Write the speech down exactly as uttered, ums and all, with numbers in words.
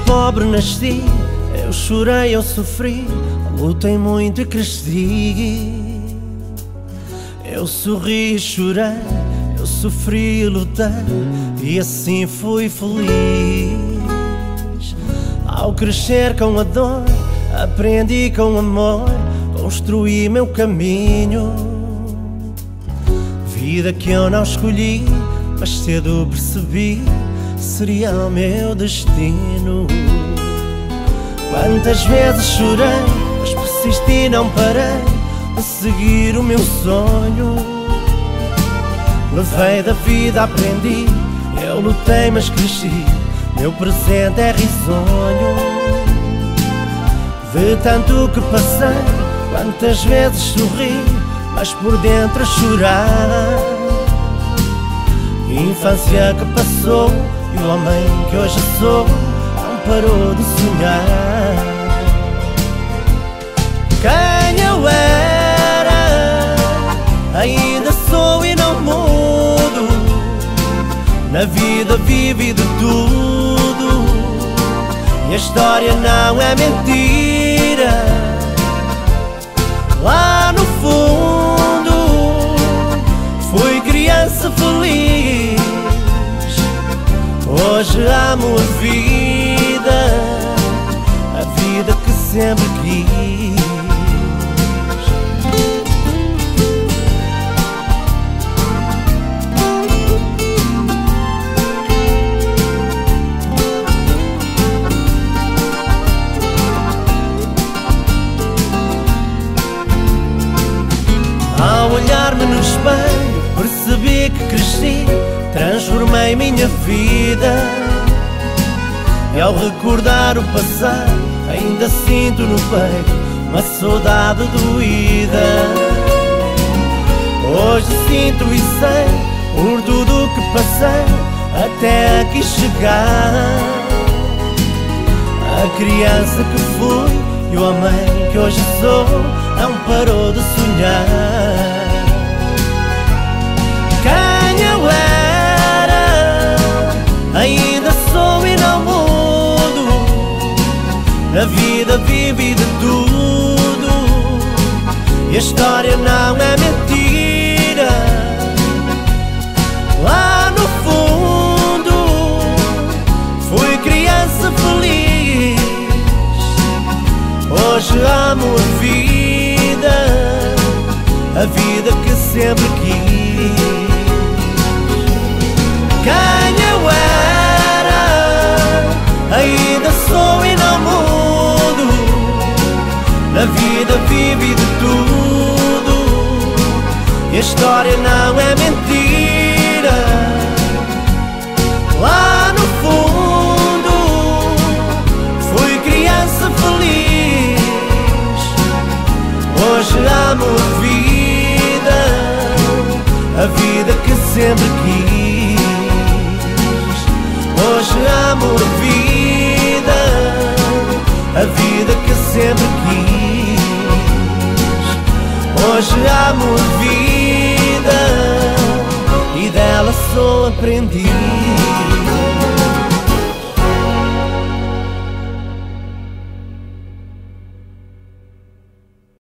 pobre nasci, eu chorei, eu sofri, lutei muito e cresci. Eu sorri e chorei, eu sofri e lutei, e assim fui feliz. Ao crescer com a dor, aprendi com amor, construí meu caminho. Vida que eu não escolhi, mas cedo percebi, seria o meu destino. Quantas vezes chorei, mas persisti e não parei a seguir o meu sonho. Levei da vida, aprendi, eu lutei mas cresci, meu presente é risonho. De tanto que passei, quantas vezes sorri, mas por dentro a chorar. Infância que passou e o homem que hoje sou não parou de sonhar. Quem eu era, ainda sou e não mudo. Na vida vive de tudo, e a história não é mentira. Lá no fundo fui criança feliz, hoje amo a vida, a vida que sempre quis. Ao olhar-me no espelho, percebi que cresci, transformei minha vida. E ao recordar o passado, ainda sinto no peito uma saudade doída. Hoje sinto e sei, por tudo que passei, até aqui chegar. A criança que fui e o homem que hoje sou não parou de sonhar. Quem eu era, ainda sou e não mudo. Na vida vive de tudo, e a história não é mentira. Lá no fundo fui criança feliz, hoje amo a vida, a vida que sempre quis. Quem eu era, ainda sou e não mudo. Na vida vive de tudo, e a história não é mentira. Lá no fundo fui criança feliz, hoje amo a vida, a vida que sempre quis. Hoje amo a vida, a vida que sempre quis. Hoje amo a vida, e dela sou aprendiz.